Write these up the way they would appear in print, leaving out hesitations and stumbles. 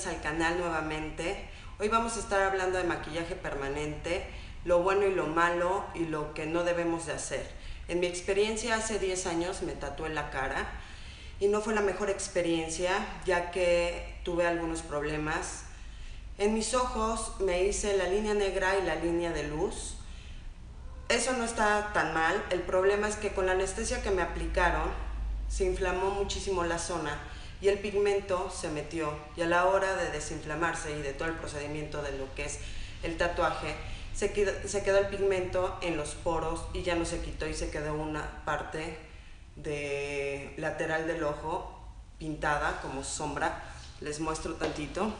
bienvenidos al canal nuevamente. Hoy vamos a estar hablando de maquillaje permanente, lo bueno y lo malo y lo que no debemos de hacer. En mi experiencia hace 10 años me tatué la cara y no fue la mejor experiencia, ya que tuve algunos problemas. En mis ojos me hice la línea negra y la línea de luz. Eso no está tan mal, el problema es que con la anestesia que me aplicaron se inflamó muchísimo la zona y el pigmento se metió, y a la hora de desinflamarse y de todo el procedimiento de lo que es el tatuaje, se quedó el pigmento en los poros y ya no se quitó, y se quedó una parte de lateral del ojo pintada como sombra. Les muestro tantito,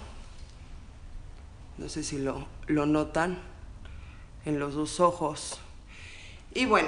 no sé si lo notan, en los dos ojos. Y bueno,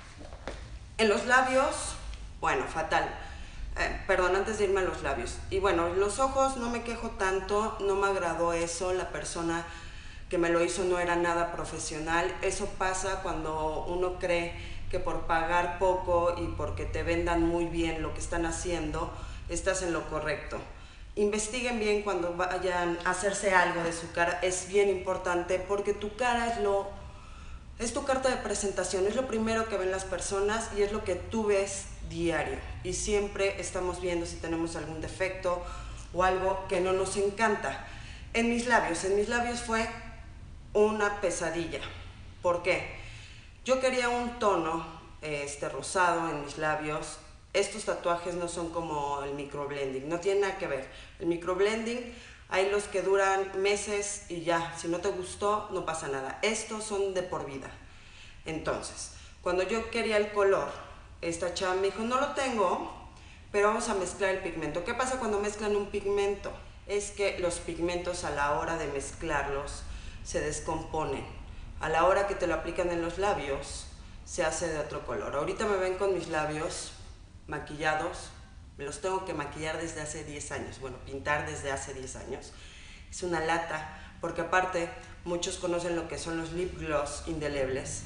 en los labios, bueno, fatal. Perdón, antes de irme a los labios. Y bueno, los ojos no me quejo tanto, no me agradó eso, la persona que me lo hizo no era nada profesional. Eso pasa cuando uno cree que por pagar poco y porque te vendan muy bien lo que están haciendo, estás en lo correcto. Investiguen bien cuando vayan a hacerse algo de su cara, es bien importante, porque tu cara es tu carta de presentación, es lo primero que ven las personas y es lo que tú ves diario, y siempre estamos viendo si tenemos algún defecto o algo que no nos encanta. En mis labios fue una pesadilla. ¿Por qué? Yo quería un tono rosado en mis labios. Estos tatuajes no son como el microblending, no tiene nada que ver. El microblending hay los que duran meses y ya, si no te gustó no pasa nada. Estos son de por vida. Entonces, cuando yo quería el color, esta chava me dijo, no lo tengo, pero vamos a mezclar el pigmento. ¿Qué pasa cuando mezclan un pigmento? Es que los pigmentos, a la hora de mezclarlos, se descomponen. A la hora que te lo aplican en los labios, se hace de otro color. Ahorita me ven con mis labios maquillados. Me los tengo que maquillar desde hace 10 años, bueno, pintar desde hace 10 años. Es una lata, porque aparte muchos conocen lo que son los lip gloss indelebles.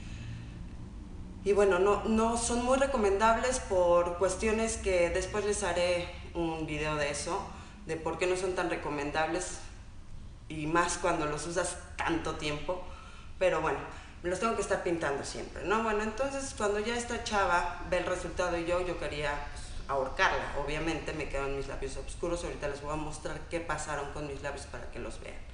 Y bueno, no son muy recomendables por cuestiones que después les haré un video de eso, de por qué no son tan recomendables, y más cuando los usas tanto tiempo. Pero bueno, me los tengo que estar pintando siempre, ¿no? Bueno, entonces cuando ya esta chava ve el resultado y yo quería ahorcarla, obviamente me quedan mis labios oscuros. Ahorita les voy a mostrar qué pasaron con mis labios para que los vean.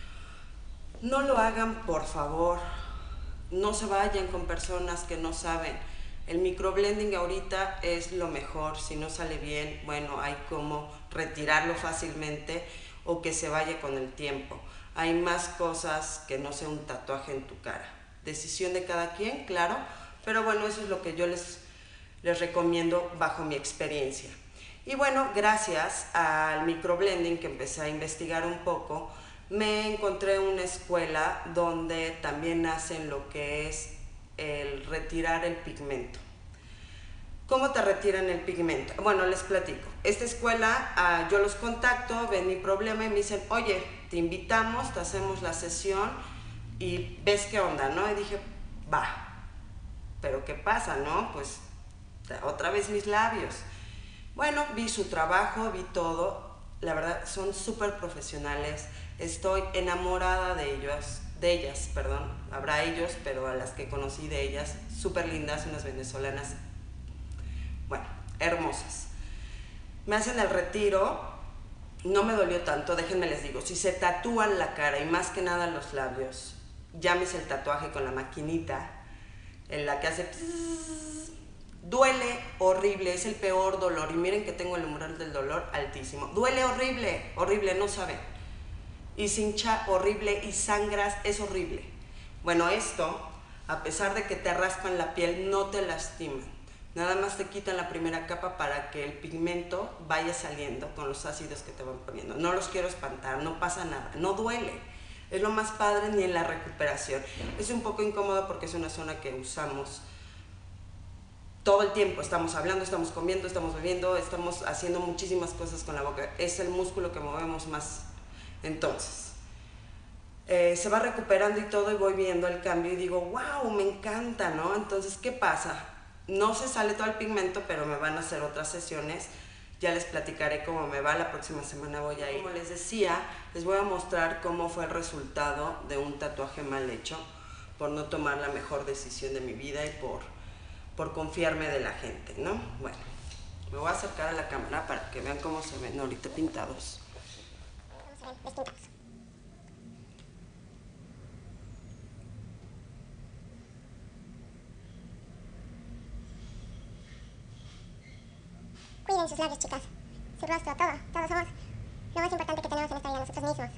No lo hagan, por favor. No se vayan con personas que no saben. El microblending ahorita es lo mejor. Si no sale bien, bueno, hay como retirarlo fácilmente o que se vaya con el tiempo. Hay más cosas que no sea un tatuaje en tu cara. Decisión de cada quien, claro, pero bueno, eso es lo que yo les recomiendo bajo mi experiencia. Y bueno, gracias al microblending que empecé a investigar un poco, me encontré una escuela donde también hacen lo que es el retirar el pigmento. ¿Cómo te retiran el pigmento? Bueno, les platico. Esta escuela, yo los contacto, ven mi problema y me dicen, oye, te invitamos, te hacemos la sesión y ves qué onda, ¿no? Y dije, va, pero ¿qué pasa, no? Pues otra vez mis labios. Bueno, vi su trabajo, vi todo, la verdad son súper profesionales, estoy enamorada de ellas, perdón, habrá ellos, pero a las que conocí de ellas, súper lindas, unas venezolanas, bueno, hermosas. Me hacen el retiro, no me dolió tanto, déjenme les digo, si se tatúan la cara y más que nada los labios, llámese el tatuaje con la maquinita, en la que hace pss, duele horrible, es el peor dolor, y miren que tengo el umbral del dolor altísimo, duele horrible, horrible, no saben, y se hincha horrible y sangras, es horrible. Bueno, esto, a pesar de que te raspan la piel, no te lastiman, nada más te quitan la primera capa para que el pigmento vaya saliendo con los ácidos que te van poniendo. No los quiero espantar, no pasa nada, no duele, es lo más padre, ni en la recuperación. Es un poco incómodo porque es una zona que usamos todo el tiempo, estamos hablando, estamos comiendo, estamos bebiendo, estamos haciendo muchísimas cosas con la boca, es el músculo que movemos más. Entonces, se va recuperando y todo, y voy viendo el cambio y digo, wow, me encanta, ¿no? Entonces, ¿qué pasa? No se sale todo el pigmento, pero me van a hacer otras sesiones Ya les platicaré cómo me va, la próxima semana voy a ir. Como les decía, les voy a mostrar cómo fue el resultado de un tatuaje mal hecho, por no tomar la mejor decisión de mi vida y por confiarme de la gente, ¿no? Bueno, me voy a acercar a la cámara para que vean cómo se ven ahorita pintados. Cuiden sus labios, chicas. Su rostro, todo. Todos somos lo más importante que tenemos en esta vida, nosotros mismos.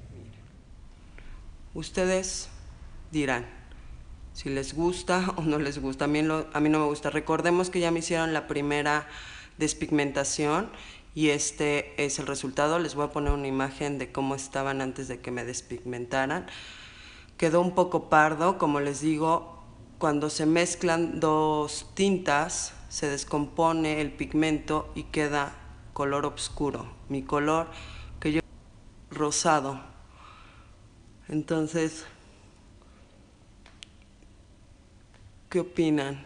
Ustedes dirán si les gusta o no les gusta. A mí no me gusta. Recordemos que ya me hicieron la primera despigmentación y este es el resultado. Les voy a poner una imagen de cómo estaban antes de que me despigmentaran. Quedó un poco pardo, como les digo, cuando se mezclan dos tintas se descompone el pigmento y queda color oscuro. Mi color, que yo rosado. Entonces, ¿qué opinan?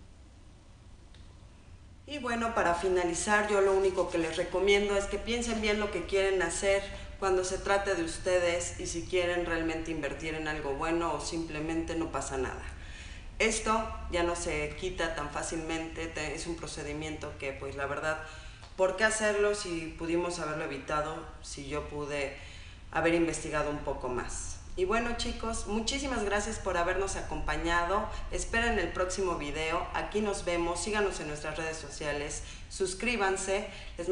Y bueno, para finalizar, yo lo único que les recomiendo es que piensen bien lo que quieren hacer cuando se trate de ustedes y si quieren realmente invertir en algo bueno o simplemente no pasa nada. Esto ya no se quita tan fácilmente, es un procedimiento que pues la verdad, ¿por qué hacerlo si pudimos haberlo evitado, si yo pude haber investigado un poco más? Y bueno chicos, muchísimas gracias por habernos acompañado. Esperen el próximo video. Aquí nos vemos. Síganos en nuestras redes sociales. Suscríbanse. Les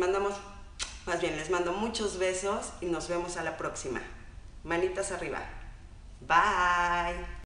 mando muchos besos y nos vemos a la próxima. Manitas arriba. Bye.